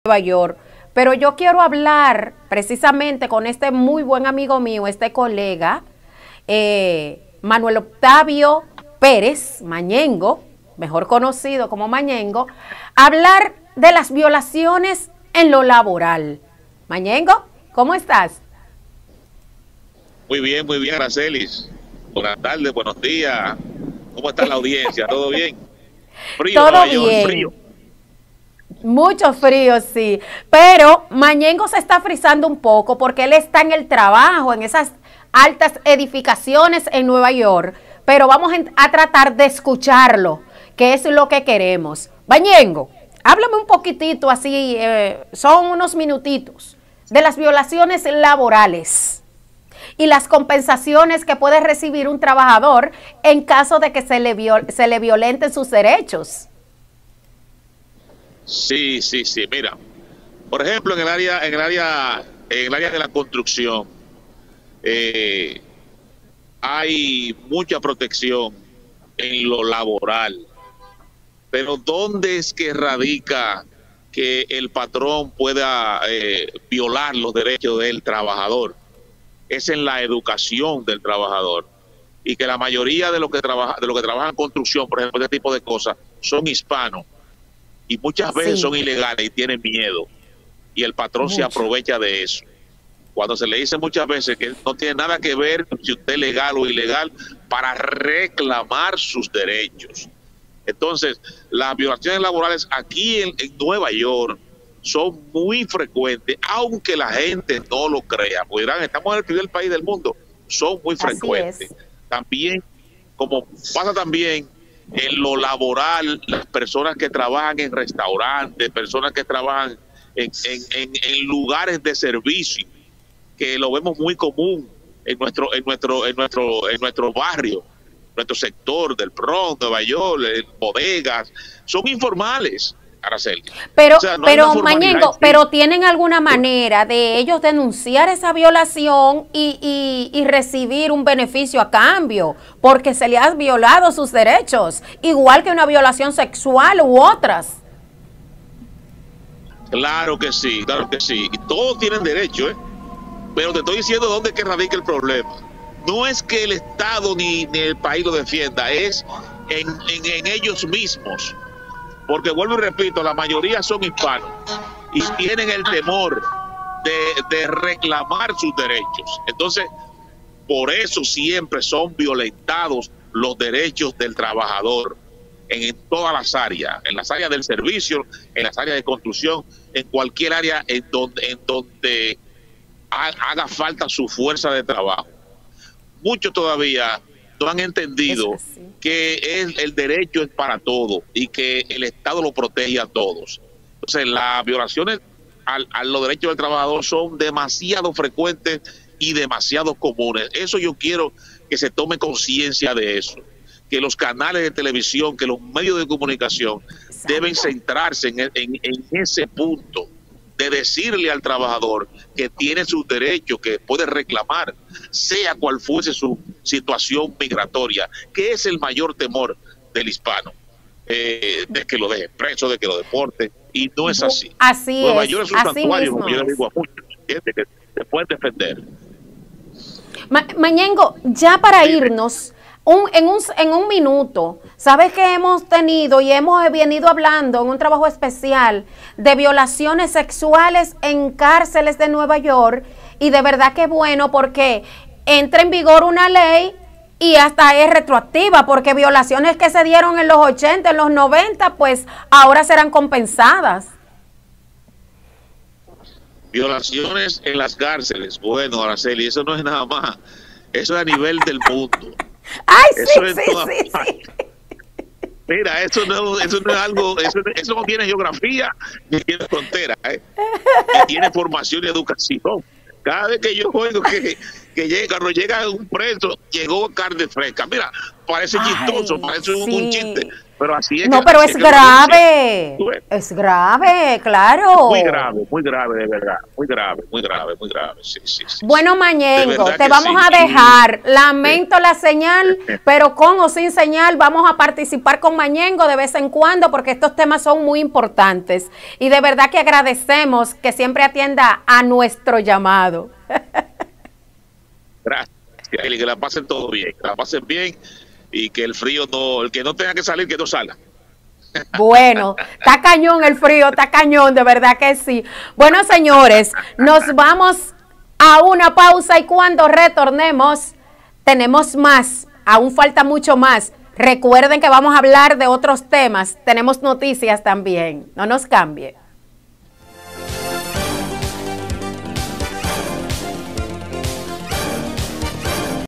Nueva York, pero yo quiero hablar precisamente con este muy buen amigo mío, este colega, Manuel Octavio Pérez Mañengo, mejor conocido como Mañengo, hablar de las violaciones en lo laboral. Mañengo, ¿cómo estás? Muy bien, Aracelis. Buenas tardes, buenos días. ¿Cómo está la audiencia? ¿Todo bien? Frío, Todo Nueva York, bien. frío. Mucho frío, sí, pero Mañengo se está frizando un poco porque él está en el trabajo, en esas altas edificaciones en Nueva York, pero vamos a tratar de escucharlo, que es lo que queremos. Mañengo, háblame un poquitito así, son unos minutitos, de las violaciones laborales y las compensaciones que puede recibir un trabajador en caso de que se le violenten sus derechos. Sí. Mira, por ejemplo, en el área de la construcción, hay mucha protección en lo laboral, pero ¿dónde es que radica que el patrón pueda violar los derechos del trabajador? Es en la educación del trabajador, y que la mayoría de los que trabajan en construcción, por ejemplo, este tipo de cosas, son hispanos, y muchas veces son ilegales y tienen miedo, y el patrón se aprovecha de eso. Cuando se le dice muchas veces que no tiene nada que ver si usted es legal o ilegal, para reclamar sus derechos. Entonces, las violaciones laborales aquí en Nueva York son muy frecuentes, aunque la gente no lo crea. Pues dirán, estamos en el primer país del mundo, son muy frecuentes. También, como pasa también en lo laboral, las personas que trabajan en restaurantes, personas que trabajan en lugares de servicio, que lo vemos muy común en nuestro barrio, nuestro sector del Bronx, Nueva York, bodegas, son informales, Araceli. Pero, o sea, no Mañengo, pero ¿tienen alguna manera de ellos denunciar esa violación y recibir un beneficio a cambio? Porque se le han violado sus derechos, igual que una violación sexual u otras. Claro que sí, y todos tienen derecho, pero te estoy diciendo dónde es que radica el problema. No es que el Estado ni el país lo defienda, es en ellos mismos. Porque vuelvo y repito, la mayoría son hispanos y tienen el temor de reclamar sus derechos. Entonces, por eso siempre son violentados los derechos del trabajador en todas las áreas, en las áreas del servicio, en las áreas de construcción, en cualquier área en donde haga falta su fuerza de trabajo. Muchos todavía no han entendido que el derecho es para todos y que el Estado lo protege a todos. Entonces, las violaciones a los derechos del trabajador son demasiado frecuentes y demasiado comunes. Eso yo quiero que se tome conciencia de eso, que los canales de televisión, que los medios de comunicación deben centrarse en ese punto, de decirle al trabajador que tiene sus derechos, que puede reclamar, sea cual fuese su situación migratoria, que es el mayor temor del hispano, de que lo deje preso, de que lo deporte, y no es así. Así Nueva es, York es un santuario, como yo le digo a muchos, que se pueden defender. Mañengo, ya para irnos, en un minuto, sabes que hemos tenido y hemos venido hablando en un trabajo especial de violaciones sexuales en cárceles de Nueva York, y de verdad que es bueno porque entra en vigor una ley y hasta es retroactiva, porque violaciones que se dieron en los 80, en los 90, pues ahora serán compensadas. Violaciones en las cárceles, bueno, Araceli, eso no es nada más, eso es a nivel del mundo. Ay, eso sí. Mira, eso no es algo, eso no tiene geografía ni tiene frontera, ni tiene formación y educación. Cada vez que yo oigo que cuando llega un preso, llegó carne fresca, mira, parece chistoso, parece un chiste, pero así es. No, que, pero así es que lo grave. denuncian. Es grave, claro. Muy grave, de verdad. Muy grave, muy grave, muy grave. Sí, sí, sí. Bueno, De Mañengo, verdad te que vamos sí. a dejar. Lamento la señal, pero con o sin señal vamos a participar con Mañengo de vez en cuando porque estos temas son muy importantes. Y de verdad que agradecemos que siempre atienda a nuestro llamado. Gracias. Y que la pasen todo bien, que la pasen bien y que el frío no, el que no tenga que salir, que no salga. Bueno, está cañón el frío, está cañón, de verdad que sí. Bueno, señores, nos vamos a una pausa y cuando retornemos tenemos más, aún falta mucho más. Recuerden que vamos a hablar de otros temas, tenemos noticias también, no nos cambie.